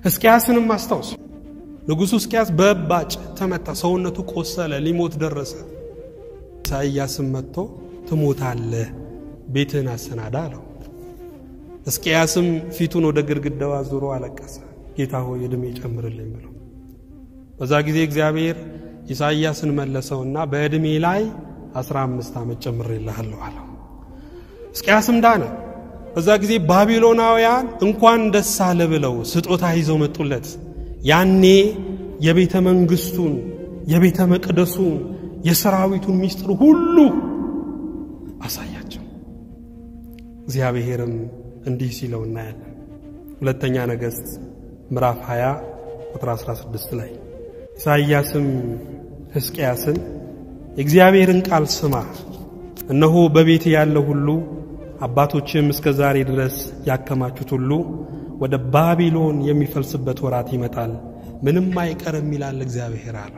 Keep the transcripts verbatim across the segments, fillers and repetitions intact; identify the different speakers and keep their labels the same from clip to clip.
Speaker 1: ሕዝቅያስንም አስታውሱ ንጉሡ ሕዝቅያስ በባጭ ተመታ ሰውነቱ ቆሰለ ሊሞት ደረሰ ኢሳይያስም መጥቶ ትሞታለህ ቤትህን አሰናዳ አለው ሕዝቅያስም ፊቱን ወደ ግድግዳው አዙሮ አለቀሰ ጌታ ሆይ እድሜ ጨምርልኝ ብሎ በዛ ጊዜ እግዚአብሔር ኢሳይያስን መለሰውና በእድሜ ላይ አስራ አምስት ዓመት ጨምሬልሃለሁ አለው ሕዝቅያስም ዳነ በዛ ጊዜ ባቢሎናውያን እንኳን ደስ አለ ብለው ስጦታ ይዘው መጡለት ያኔ የቤተ መንግስቱን የቤተ መቅደሱን የሰራዊቱን ሚስጥር ሁሉ አሳያቸው እግዚአብሔርም እንዲህ ሲለው እናያለን ሁለተኛ ነገሥት ምዕራፍ ሃያ ቁጥር አስራ ስድስት ላይ ኢሳይያስም ሕዝቅያስን እግዚአብሔርን ቃል ስማ እነሆ በቤት ያለው ሁሉ አባቶችም እስከ ዛሬ ድረስ ያከማቹት ሁሉ ወደ ባቢሎን የሚፈልስበት ወራት ይመጣል ምንም አይቀርም ይላል እግዚአብሔር አለ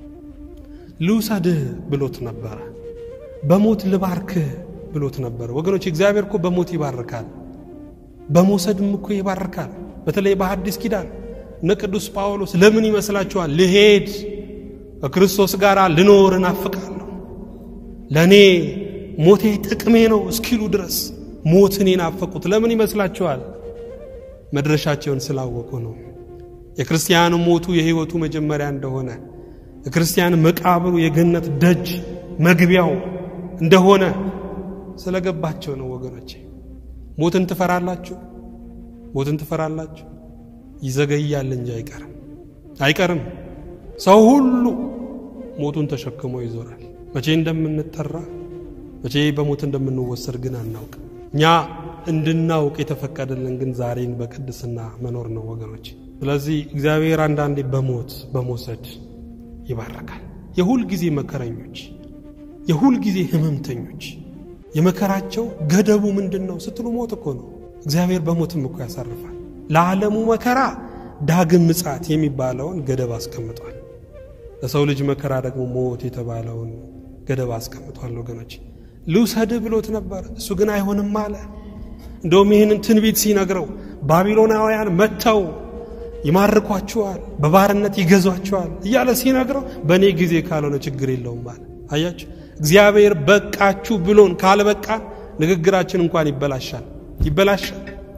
Speaker 1: ልውሰድህ ብሎት ነበር በሞት ልባርክህ ብሎት ነበር ወገኖች እግዚአብሔር እኮ በሞት ይባርካል በመውሰድም እኮ ይባርካል በተለይ በሐዲስ ኪዳን ነቅዱስ ጳውሎስ ለምን ይመስላችኋል ልሄድ ከክርስቶስ ጋር ልኖር እናፍቃለሁ ለኔ ሞቴ ጥቅሜ ነው እስኪሉ ድረስ ሞትን ይናፈቁት ለምን ይመስላችኋል መድረሻቸውን ስላወቁ ነው የክርስቲያኑ ሞቱ የህይወቱ መጀመሪያ እንደሆነ የክርስቲያን መቃብሩ የገነት ደጅ መግቢያው እንደሆነ ስለገባቸው ነው ወገኖቼ ሞትን ትፈራላችሁ ሞትን ትፈራላችሁ ይዘገያል እንጂ አይቀርም አይቀርም ሰው ሁሉ ሞቱን ተሸክሞ ይዞራል መቼ እንደምንጠራ መቼ በሞት እንደምንወሰድ ግን አናውቅ ኛ እንድናውቅ የተፈቀደልን ግን ዛሬን በቅድስና መኖር ነው ወገኖች ስለዚህ እግዚአብሔር አንዳንዴ በሞት በመውሰድ ይባርካል የሁል ጊዜ መከረኞች የሁል ጊዜ ህመምተኞች የመከራቸው ገደቡ ምንድነው ስትሉ ሞት እኮ ነው እግዚአብሔር በሞትም እኮ ያሳርፋል ለዓለሙ መከራ ዳግም ምጽአት የሚባለውን ገደብ አስቀምጧል ለሰው ልጅ መከራ ደግሞ ሞት የተባለውን ገደብ አስቀምጧል ወገኖች ልውሰድ ብሎት ነበር እሱ ግን አይሆንም አለ እንደውም ይሄንን ትንቢት ሲነግረው ባቢሎናውያን መተው ይማርኳቸዋል በባርነት ይገዟቸዋል እያለ ሲነግረው በኔ ጊዜ ካልሆነ ችግር የለውም ማለት አያችሁ እግዚአብሔር በቃችሁ ብሎን ካልበቃ ንግግራችን እንኳን ይበላሻል ይበላሻል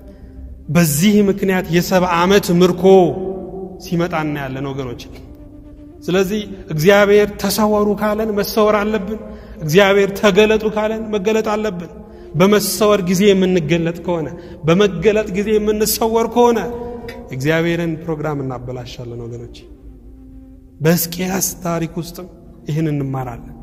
Speaker 1: በዚህ ምክንያት የሰባ ዓመት ምርኮ ሲመጣና ያለን ወገኖች ስለዚህ እግዚአብሔር ተሰወሩ ካለን መሰወር አለብን እግዚአብሔር ተገለጡ ካለን መገለጥ አለብን በመሰወር ጊዜ የምንገለጥ ከሆነ በመገለጥ ጊዜ የምንሰወር ከሆነ እግዚአብሔርን ፕሮግራም እናበላሻለን ወገኖች በሕዝቅያስ ታሪክ ውስጥ ይህን እንማራለን